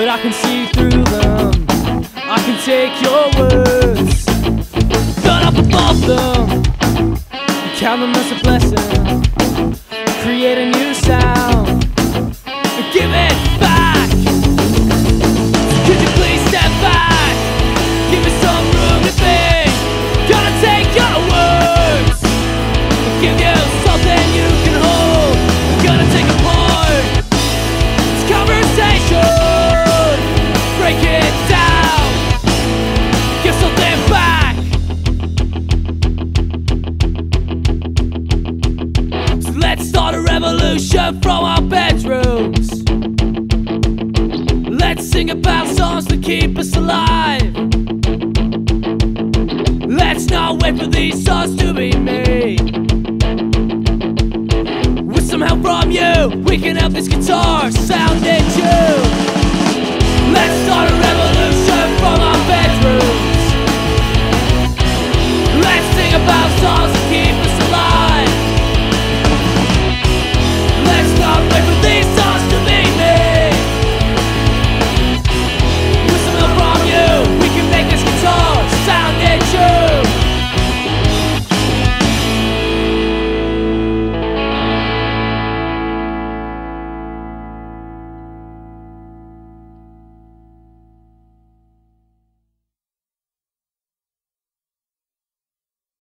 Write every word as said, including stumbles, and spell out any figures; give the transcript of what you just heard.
but I can see through them. I can take your words, burn up above them, and count them as a blessing. Create a new sound and give it back. Could you please step back? Give me some room to think. Gonna take your words and give you something you can hold. I'm gonna take apart this conversation, break it down, give something back. So let's start a revolution from our bedrooms. Let's sing about songs that keep us alive. Let's not wait for these songs to be made. With some help from you, we can have this guitar sound in tune. Let's start a revolution from our bedrooms. Let's sing about songs